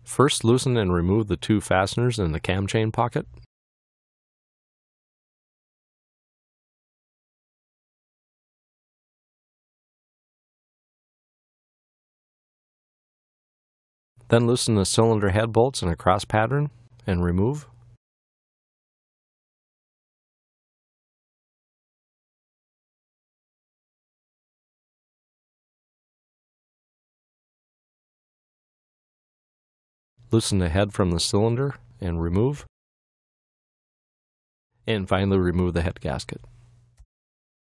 First, loosen and remove the two fasteners in the cam chain pocket. Then loosen the cylinder head bolts in a cross pattern and remove. Loosen the head from the cylinder and remove. And finally remove the head gasket.